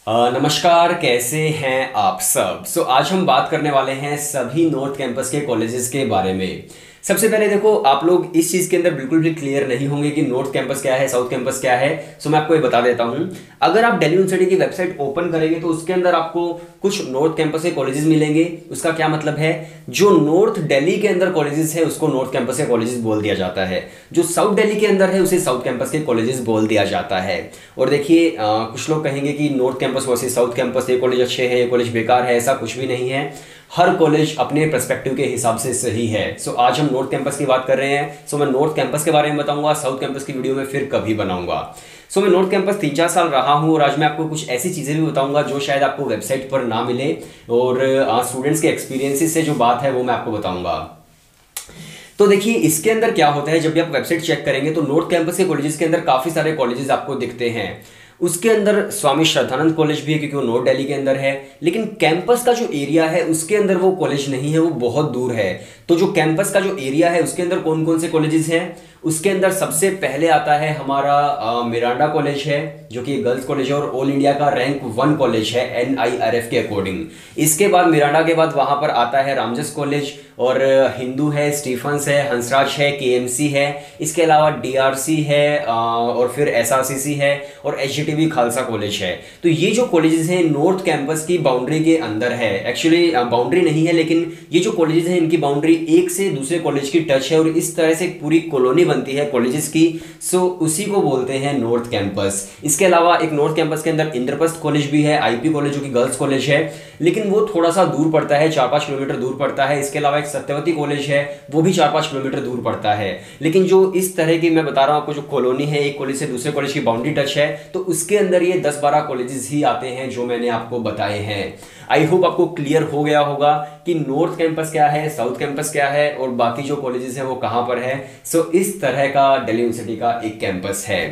नमस्कार, कैसे हैं आप सब। आज हम बात करने वाले हैं सभी नॉर्थ कैंपस के कॉलेजेस के बारे में। सबसे पहले देखो, आप लोग इस चीज़ के अंदर बिल्कुल भी क्लियर नहीं होंगे कि नॉर्थ कैंपस क्या है, साउथ कैंपस क्या है। मैं आपको ये बता देता हूं। अगर आप दिल्ली यूनिवर्सिटी की वेबसाइट ओपन करेंगे तो उसके अंदर आपको कुछ नॉर्थ कैंपस के कॉलेजेस मिलेंगे। उसका क्या मतलब है, जो नॉर्थ दिल्ली के अंदर कॉलेजेस है उसको नॉर्थ कैंपस के कॉलेजेस बोल दिया जाता है, जो साउथ दिल्ली के अंदर है उसे साउथ कैंपस के कॉलेजेस बोल दिया जाता है। और देखिए, कुछ लोग कहेंगे कि north campus versus south campus, ये कॉलेज अच्छे हैं, ये कॉलेज बेकार है। ऐसा कुछ भी नहीं है। हर कॉलेज अपने पर्सपेक्टिव के हिसाब से सही है। आज हम नॉर्थ कैंपस की बात कर रहे हैं। मैं नॉर्थ कैंपस के बारे में बताऊंगा, साउथ कैंपस की वीडियो में फिर कभी बनाऊंगा। मैं नॉर्थ कैंपस 3-4 साल रहा हूं और आज मैं आपको कुछ ऐसी चीज़ें भी बताऊंगा जो शायद आपको वेबसाइट पर ना मिले, और स्टूडेंट्स के एक्सपीरियंसेस से जो बात है वो मैं आपको बताऊंगा। तो देखिए, इसके अंदर क्या होता है, जब भी आप वेबसाइट चेक करेंगे तो नॉर्थ कैंपस के कॉलेजेस के अंदर काफ़ी सारे कॉलेजेस आपको दिखते हैं। उसके अंदर स्वामी श्रद्धानंद कॉलेज भी है क्योंकि वो नॉर्थ दिल्ली के अंदर है, लेकिन कैंपस का जो एरिया है उसके अंदर वो कॉलेज नहीं है, वो बहुत दूर है। तो जो कैंपस का जो एरिया है उसके अंदर कौन कौन से कॉलेजेस हैं, उसके अंदर सबसे पहले आता है हमारा मिरांडा कॉलेज है, जो कि गर्ल्स कॉलेज है और ऑल इंडिया का रैंक 1 कॉलेज है NIRF के अकॉर्डिंग। इसके बाद मिरांडा के बाद वहां पर आता है रामजस कॉलेज, और हिंदू है, स्टीफंस है, हंसराज है, KMC है। इसके अलावा DRC है, और फिर SRCC है, और HGTV खालसा कॉलेज है। तो ये जो कॉलेजेस हैं नॉर्थ कैंपस की बाउंड्री के अंदर है। एक्चुअली बाउंड्री नहीं है, लेकिन ये जो कॉलेजेस हैं इनकी बाउंड्री एक से दूसरे कॉलेज की टच है, और इस तरह से पूरी कॉलोनी बनती है कॉलेजेस की। उसी को बोलते हैं नॉर्थ कैंपस। इसके अलावा एक नॉर्थ कैंपस के अंदर इंद्रप्रस्थ कॉलेज भी है, IP कॉलेज, जो कि गर्ल्स कॉलेज है, लेकिन वो थोड़ा सा दूर पड़ता है, 4-5 किलोमीटर दूर पड़ता है। इसके अलावा एक सत्यवती कॉलेज है, वो भी 4-5 किलोमीटर दूर पड़ता है। लेकिन जो इस तरह की मैं बता रहा हूं आपको, जो कॉलोनी है, एक कॉलेज से दूसरे कॉलेज की बाउंड्री टच है, तो उसके अंदर ये 10-12 कॉलेजेस ही आते हैं जो मैंने आपको बताए हैं। आई होप आपको क्लियर हो गया होगा कि नॉर्थ कैंपस क्या है, साउथ कैंपस क्या है, और बाकी जो कॉलेजेस हैं वो कहां पर है। इस तरह का दिल्ली यूनिवर्सिटी का एक कैंपस है।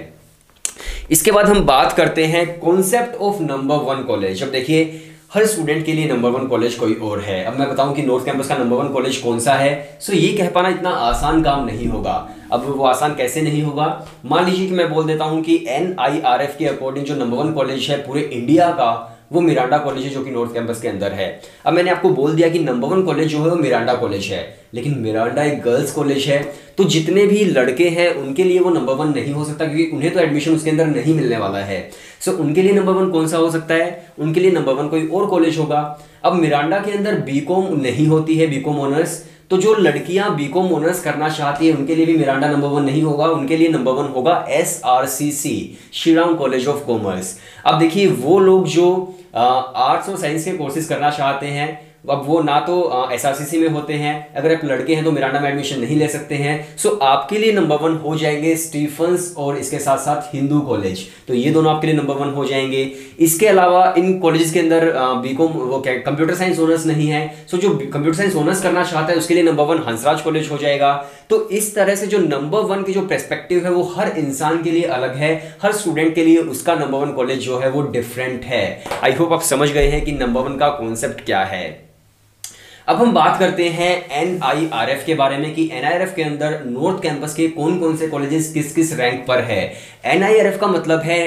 इसके बाद हम बात करते हैं कॉन्सेप्ट ऑफ नंबर 1 कॉलेज। अब देखिए, हर स्टूडेंट के लिए नंबर 1 कॉलेज कोई और है। अब मैं बताऊं कि नॉर्थ कैंपस का नंबर 1 कॉलेज कौन सा है, ये कह पाना इतना आसान काम नहीं होगा। अब वो आसान कैसे नहीं होगा, मान लीजिए कि मैं बोल देता हूं कि NIRF के अकॉर्डिंग जो नंबर 1 कॉलेज है पूरे इंडिया का, वो मिरांडा कॉलेज है, जो कि नॉर्थ कैंपस के अंदर है। अब मैंने आपको बोल दिया कि नंबर 1 कॉलेज जो है वो मिरांडा कॉलेज है, लेकिन मिरांडा एक गर्ल्स कॉलेज है, तो जितने भी लड़के हैं उनके लिए वो नंबर 1 नहीं हो सकता, क्योंकि उन्हें तो एडमिशन उसके अंदर नहीं मिलने वाला है। उनके लिए नंबर 1 कौन सा हो सकता है, उनके लिए नंबर 1 कोई और कॉलेज होगा। अब मिरांडा के अंदर BCom नहीं होती है, BCom ऑनर्स, तो जो लड़कियां BCom ऑनर्स करना चाहती है उनके लिए भी मिरांडा नंबर 1 नहीं होगा, उनके लिए नंबर 1 होगा SRCC, Shillong college of commerce. अब देखिए, वो लोग जो आर्ट्स और साइंस के कोर्सेज करना चाहते हैं, अब वो ना तो SRCC में होते हैं, अगर आप लड़के हैं तो मिरांडा में एडमिशन नहीं ले सकते हैं। आपके लिए नंबर 1 हो जाएंगे स्टीफंस और इसके साथ साथ हिंदू कॉलेज, तो ये दोनों आपके लिए नंबर 1 हो जाएंगे। इसके अलावा इन कॉलेजेस के अंदर BCom वो क्या कंप्यूटर साइंस ऑनर्स नहीं है, जो कंप्यूटर साइंस ऑनर्स करना चाहता है उसके लिए नंबर 1 हंसराज कॉलेज हो जाएगा। तो इस तरह से जो नंबर 1 की जो पर्सपेक्टिव है वो हर इंसान के लिए अलग है, हर स्टूडेंट के लिए उसका नंबर 1 कॉलेज जो है वो डिफरेंट है। आई होप आप समझ गए हैं कि नंबर 1 का कॉन्सेप्ट क्या है। अब हम बात करते हैं NIRF के बारे में कि NIRF के अंदर नॉर्थ कैंपस के कौन कौन से कॉलेजेस किस किस रैंक पर है। NIRF का मतलब है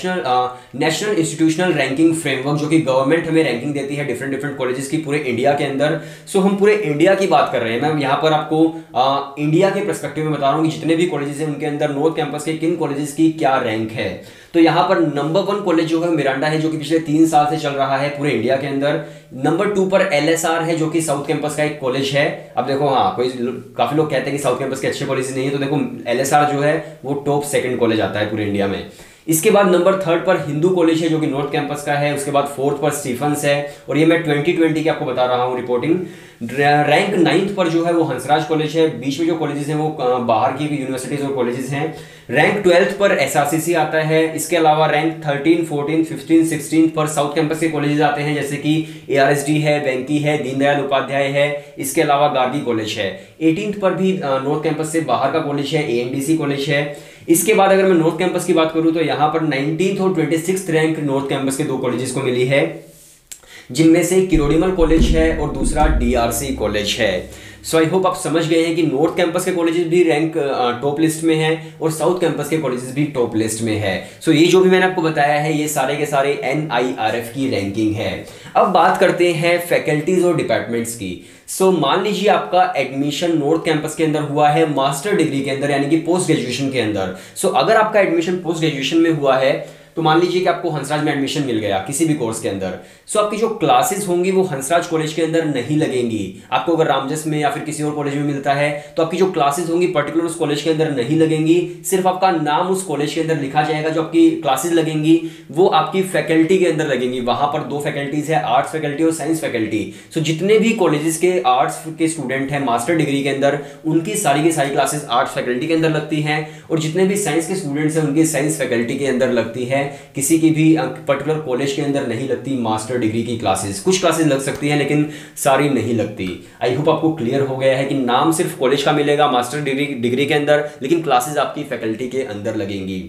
नेशनल इंस्टीट्यूशनल रैंकिंग फ्रेमवर्क, जो कि गवर्नमेंट हमें रैंकिंग देती है डिफरेंट कॉलेजेस की पूरे इंडिया के अंदर। हम पूरे इंडिया की बात कर रहे हैं। मैं यहाँ पर आपको इंडिया के पर्सपेक्टिव में बता रहा हूँ कि जितने भी कॉलेजेस हैं उनके अंदर नॉर्थ कैंपस के किन कॉलेजेस की क्या रैंक है। तो यहाँ पर नंबर 1 कॉलेज जो है मिरांडा है, जो कि पिछले 3 साल से चल रहा है पूरे इंडिया के अंदर। नंबर 2 पर LSR है, जो कि साउथ कैंपस का एक कॉलेज है। अब देखो, काफी लोग कहते हैं कि साउथ कैंपस के अच्छे कॉलेज नहीं है, तो देखो LSR जो है वो टॉप 2nd कॉलेज आता है पूरे इंडिया में। इसके बाद नंबर 3 पर हिंदू कॉलेज है, जो कि नॉर्थ कैंपस का है। उसके बाद 4th पर स्टीफंस है, और ये मैं 2020 की आपको बता रहा हूँ रिपोर्टिंग। रैंक 9th पर जो है वो हंसराज कॉलेज है। बीच में जो कॉलेजेस हैं वो बाहर की यूनिवर्सिटीज और कॉलेजेस हैं। रैंक 12th पर SRCC आता है। इसके अलावा रैंक 13, 14, 15, 16 पर साउथ कैंपस के कॉलेजेस आते हैं, जैसे कि ARSD है, वेंकी है, दीनदयाल उपाध्याय है। इसके अलावा गार्गी कॉलेज है। 18th पर भी नॉर्थ कैंपस से बाहर का कॉलेज है, AMDC कॉलेज है। इसके बाद अगर मैं नॉर्थ कैंपस की बात करूं तो यहाँ पर 19th और 26th रैंक नॉर्थ कैंपस के 2 कॉलेजेस को मिली है। जिनमें से किरोड़ीमल कॉलेज है और दूसरा डीआरसी कॉलेज है। सो आई होप आप समझ गए हैं कि नॉर्थ कैंपस के कॉलेजेस भी रैंक टॉप लिस्ट में है और साउथ कैंपस के कॉलेजेस भी टॉप लिस्ट में है। सो ये जो भी मैंने आपको बताया है ये सारे के सारे NIRF की रैंकिंग है। अब बात करते हैं फैकल्टीज और डिपार्टमेंट्स की। सो मान लीजिए आपका एडमिशन नॉर्थ कैंपस के अंदर हुआ है मास्टर डिग्री के अंदर यानी कि पोस्ट ग्रेजुएशन के अंदर। सो अगर आपका एडमिशन पोस्ट ग्रेजुएशन में हुआ है तो मान लीजिए कि आपको हंसराज में एडमिशन मिल गया किसी भी कोर्स के अंदर। सो आपकी जो क्लासेस होंगी वो हंसराज कॉलेज के अंदर नहीं लगेंगी। आपको अगर रामजस में या फिर किसी और कॉलेज में मिलता है तो आपकी जो क्लासेस होंगी पर्टिकुलर उस कॉलेज के अंदर नहीं लगेंगी, सिर्फ आपका नाम उस कॉलेज के अंदर लिखा जाएगा। जो आपकी क्लासेस लगेंगी वो आपकी फैकल्टी के अंदर लगेंगी। वहां पर दो फैकल्टीज है, आर्ट्स फैकल्टी और साइंस फैकल्टी। सो जितने भी कॉलेजेस के आर्ट्स के स्टूडेंट हैं मास्टर डिग्री के अंदर उनकी सारी की सारी क्लासेस आर्ट्स फैकल्टी के अंदर लगती हैं और जितने भी साइंस के स्टूडेंट्स हैं उनकी साइंस फैकल्टी के अंदर लगती है। किसी की भी पर्टिकुलर कॉलेज के अंदर नहीं लगती मास्टर डिग्री की क्लासेस। कुछ क्लासेस लग सकती हैं लेकिन सारी नहीं लगती। आई होप आपको क्लियर हो गया है कि नाम सिर्फ कॉलेज का मिलेगा मास्टर डिग्री के अंदर, लेकिन क्लासेस आपकी फैकल्टी के अंदर लगेंगी।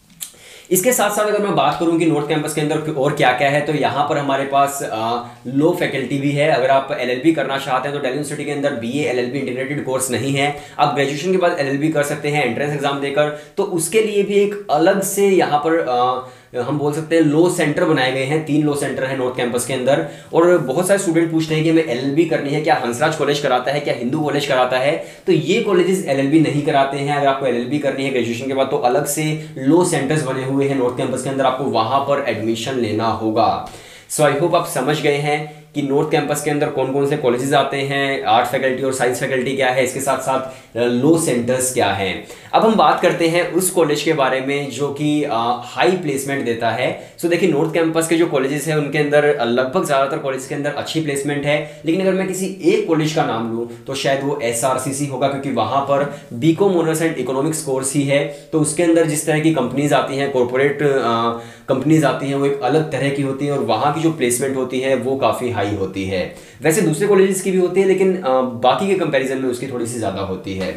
इसके साथ साथ अगर मैं बात करूं कि नॉर्थ कैंपस के अंदर और क्या क्या है तो यहाँ पर हमारे पास लो फैकल्टी भी है। अगर आप LLB करना चाहते हैं तो दिल्ली यूनिवर्सिटी के अंदर BA LLB इंटीग्रेटेड कोर्स नहीं है। आप ग्रेजुएशन के बाद LLB कर सकते हैं एंट्रेंस एग्जाम देकर। तो उसके लिए भी एक अलग से यहाँ पर हम बोल सकते हैं लो सेंटर बनाए गए हैं। 3 लो सेंटर है नॉर्थ कैंपस के अंदर। और बहुत सारे स्टूडेंट पूछते हैं कि हमें LLB करनी है, क्या हंसराज कॉलेज कराता है, क्या हिंदू कॉलेज कराता है? तो ये कॉलेजेस LLB नहीं कराते हैं। अगर आपको LLB करनी है ग्रेजुएशन के बाद तो अलग से लो सेंटर्स बने हुए हैं नॉर्थ कैंपस के अंदर, आपको वहां पर एडमिशन लेना होगा। सो आई होप आप समझ गए हैं कि नॉर्थ कैंपस के अंदर कौन कौन से कॉलेजेस आते हैं, आर्ट फैकल्टी और साइंस फैकल्टी क्या है, इसके साथ साथ लो सेंटर्स क्या हैं। अब हम बात करते हैं उस कॉलेज के बारे में जो कि हाई प्लेसमेंट देता है। सो देखिए नॉर्थ कैंपस के जो कॉलेजेस हैं उनके अंदर लगभग ज़्यादातर कॉलेज के अंदर अच्छी प्लेसमेंट है। लेकिन अगर मैं किसी एक कॉलेज का नाम लूँ तो शायद वो SRCC होगा, क्योंकि वहाँ पर BCom honours and economics course ही है। तो उसके अंदर जिस तरह की कंपनीज आती हैं, कॉर्पोरेट कंपनीज आती हैं, वो एक अलग तरह की होती हैं और वहाँ की जो प्लेसमेंट होती है वो काफ़ी हाई होती है। वैसे दूसरे कॉलेजेस की भी होती है लेकिन बाकी के कंपैरिजन में उसकी थोड़ी सी ज़्यादा होती है।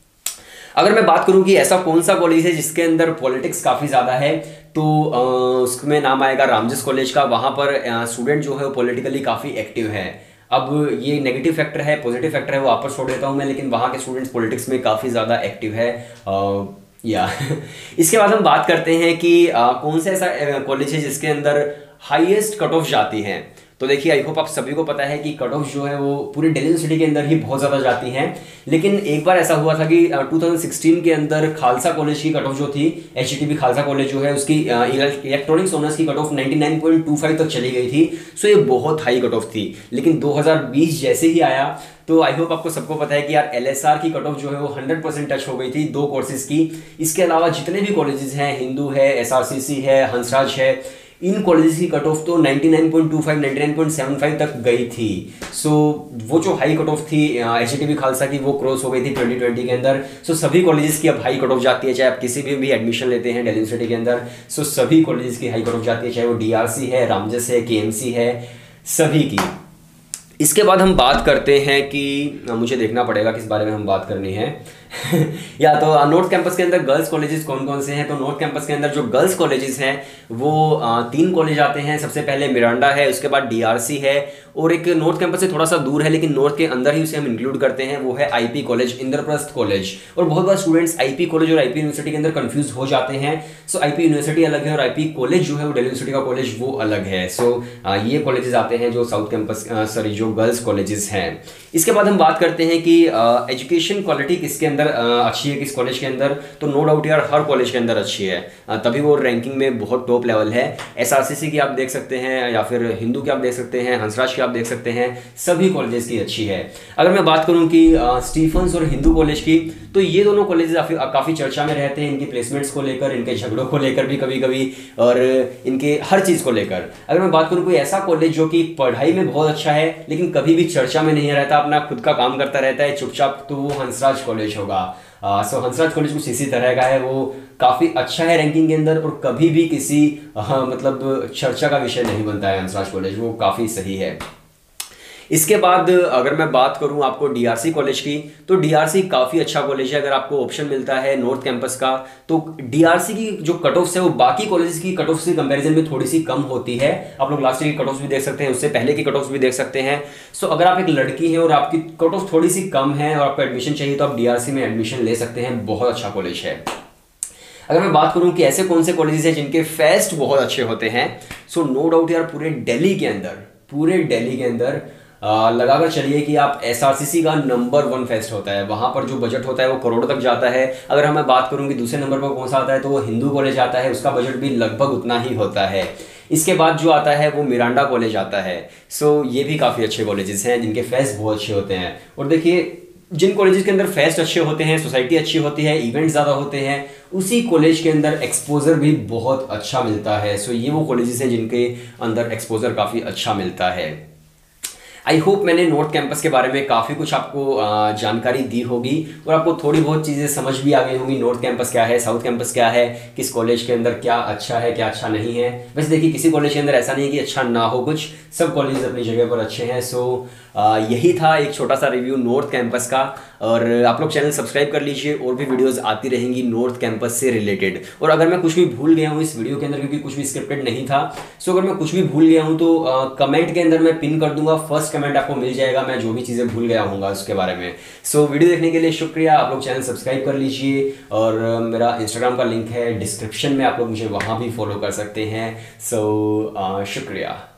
अगर मैं बात करूं कि ऐसा कौन सा कॉलेज है जिसके अंदर पॉलिटिक्स काफ़ी ज़्यादा है तो उसमें नाम आएगा रामजस कॉलेज का। वहाँ पर स्टूडेंट जो है वो पॉलिटिकली काफ़ी एक्टिव है। अब ये नेगेटिव फैक्टर है, पॉजिटिव फैक्टर है, वो वापस छोड़ देता हूँ मैं, लेकिन वहाँ के स्टूडेंट्स पॉलिटिक्स में काफ़ी ज़्यादा एक्टिव है। या इसके बाद हम बात करते हैं कि कौन सा ऐसा कॉलेज है जिसके अंदर हाईएस्ट कट ऑफ जाती हैं। तो देखिए आई होप आप सभी को पता है कि कट ऑफ जो है वो पूरी दिल्ली यूनिवर्सिटी के अंदर ही बहुत ज़्यादा जाती हैं। लेकिन एक बार ऐसा हुआ था कि 2016 के अंदर खालसा कॉलेज की कट ऑफ जो थी, HTB खालसा कॉलेज जो है उसकी इलेक्ट्रॉनिक्स ऑनर्स की कट ऑफ 99.25 तक चली गई थी। सो ये बहुत हाई कट ऑफ थी। लेकिन 2020 जैसे ही आया तो आई होप आपको सबको पता है कि यार LSR की कट ऑफ जो है वो 100% टच हो गई थी 2 कोर्सेज की। इसके अलावा जितने भी कॉलेजेस हैं, हिंदू है, SRCC है, हंसराज है, इन कॉलेजेस की कट ऑफ तो 99.25 99.75 तक गई थी। सो वो जो हाई कट ऑफ थी HTB खालसा की वो क्रॉस हो गई थी 2020 के अंदर। सो सभी कॉलेजेस की अब हाई कट ऑफ जाती है, चाहे आप किसी भी एडमिशन लेते हैं दिल्ली यूनिवर्सिटी के अंदर। सो सभी कॉलेजेस की हाई कट ऑफ जाती है, चाहे वो DRC है, रामजस है, KMC है, सभी की। इसके बाद हम बात करते हैं कि मुझे देखना पड़ेगा किस बारे में हम बात करनी है या तो नॉर्थ कैंपस के अंदर गर्ल्स कॉलेजेस कौन कौन से हैं। तो नॉर्थ कैंपस के अंदर जो गर्ल्स कॉलेजेस हैं वो 3 कॉलेज आते हैं। सबसे पहले मिरांडा है, उसके बाद DRC है और एक नॉर्थ कैंपस से थोड़ा सा दूर है लेकिन नॉर्थ के अंदर ही उसे हम इंक्लूड करते हैं, वो है IP कॉलेज, इंद्रप्रस्थ कॉलेज। और बहुत बार स्टूडेंट्स IP कॉलेज और IP यूनिवर्सिटी के अंदर कंफ्यूज हो जाते हैं। सो IP यूनिवर्सिटी अलग है और IP कॉलेज जो है वो दिल्ली यूनिवर्सिटी का कॉलेज वो अलग है। सो ये कॉलेजेस आते हैं जो साउथ कैंपस जो गर्ल्स कॉलेजेस हैं। इसके बाद हम बात करते हैं कि एजुकेशन क्वालिटी किसके अंदर अच्छी है, किस कॉलेज के अंदर। तो नो डाउट यार हर कॉलेज के अंदर अच्छी है, तभी वो रैंकिंग में बहुत टॉप लेवल है। SRCC की आप देख सकते हैं या फिर हिंदू की आप देख सकते हैं, हंसराज की आप देख सकते हैं, सभी कॉलेजेस की अच्छी है। अगर मैं बात करूं कि स्टीफंस और हिंदू कॉलेज की तो ये दोनों कॉलेज काफ़ी चर्चा में रहते हैं, इनकी प्लेसमेंट्स को लेकर, इनके झगड़ों को लेकर भी कभी कभी और इनके हर चीज़ को लेकर। अगर मैं बात करूं कोई ऐसा कॉलेज जो कि पढ़ाई में बहुत अच्छा है लेकिन कभी भी चर्चा में नहीं रहता, अपना खुद का काम करता रहता है चुपचाप, तो वो हंसराज कॉलेज होगा। सो हंसराज कॉलेज कुछ इसी तरह का है, वो काफ़ी अच्छा है रैंकिंग के अंदर और कभी भी किसी मतलब चर्चा का विषय नहीं बनता है हंसराज कॉलेज, वो काफ़ी सही है। इसके बाद अगर मैं बात करूं आपको डीआरसी कॉलेज की, तो डीआरसी काफ़ी अच्छा कॉलेज है। अगर आपको ऑप्शन मिलता है नॉर्थ कैंपस का, तो डीआरसी की जो कट ऑफ्स है वो बाकी कॉलेजेस की कट ऑफ के कंपैरिजन में थोड़ी सी कम होती है। आप लोग लास्ट ईयर की कट ऑफ्स भी देख सकते हैं, उससे पहले की कट ऑफ्स भी देख सकते हैं। सो अगर आप एक लड़की हैं और आपकी कट ऑफ थोड़ी सी कम है और आपको एडमिशन चाहिए, तो आप डीआरसी में एडमिशन ले सकते हैं। बहुत अच्छा कॉलेज है। अगर मैं बात करूं कि ऐसे कौन से कॉलेजेस हैं जिनके फेस्ट बहुत अच्छे होते हैं, सो नो डाउट यार पूरे दिल्ली के अंदर लगाकर चलिए कि आप एसआरसीसी का नंबर 1 फेस्ट होता है। वहां पर जो बजट होता है वो करोड़ तक जाता है। अगर मैं बात करूं कि दूसरे नंबर पर कौन सा आता है, तो वो हिंदू कॉलेज आता है, उसका बजट भी लगभग उतना ही होता है। इसके बाद जो आता है वो मिरांडा कॉलेज आता है। सो ये भी काफ़ी अच्छे कॉलेजेस हैं जिनके फेस्ट बहुत अच्छे होते हैं। और देखिए, जिन कॉलेजेस के अंदर फेस्ट अच्छे होते हैं, सोसाइटी अच्छी होती है, इवेंट्स ज़्यादा होते हैं, उसी कॉलेज के अंदर एक्सपोजर भी बहुत अच्छा मिलता है। सो ये वो कॉलेजेस हैं जिनके अंदर एक्सपोजर काफ़ी अच्छा मिलता है। आई होप मैंने नॉर्थ कैंपस के बारे में काफ़ी कुछ आपको जानकारी दी होगी और आपको थोड़ी बहुत चीज़ें समझ भी आ गई होंगी। नॉर्थ कैंपस क्या है, साउथ कैंपस क्या है, किस कॉलेज के अंदर क्या अच्छा है क्या अच्छा नहीं है। वैसे देखिए, किसी कॉलेज के अंदर ऐसा नहीं है कि अच्छा ना हो कुछ, सब कॉलेज अपनी जगह पर अच्छे हैं। सो यही था एक छोटा सा रिव्यू नॉर्थ कैंपस का। और आप लोग चैनल सब्सक्राइब कर लीजिए, और भी वीडियोस आती रहेंगी नॉर्थ कैंपस से रिलेटेड। और अगर मैं कुछ भी भूल गया हूँ इस वीडियो के अंदर, क्योंकि कुछ भी स्क्रिप्टेड नहीं था, सो अगर मैं कुछ भी भूल गया हूँ तो कमेंट के अंदर मैं पिन कर दूंगा। फर्स्ट कमेंट आपको मिल जाएगा मैं जो भी चीज़ें भूल गया हूँगा उसके बारे में। सो वीडियो देखने के लिए शुक्रिया। आप लोग चैनल सब्सक्राइब कर लीजिए, और मेरा इंस्टाग्राम का लिंक है डिस्क्रिप्शन में, आप लोग मुझे वहाँ भी फॉलो कर सकते हैं। सो शुक्रिया।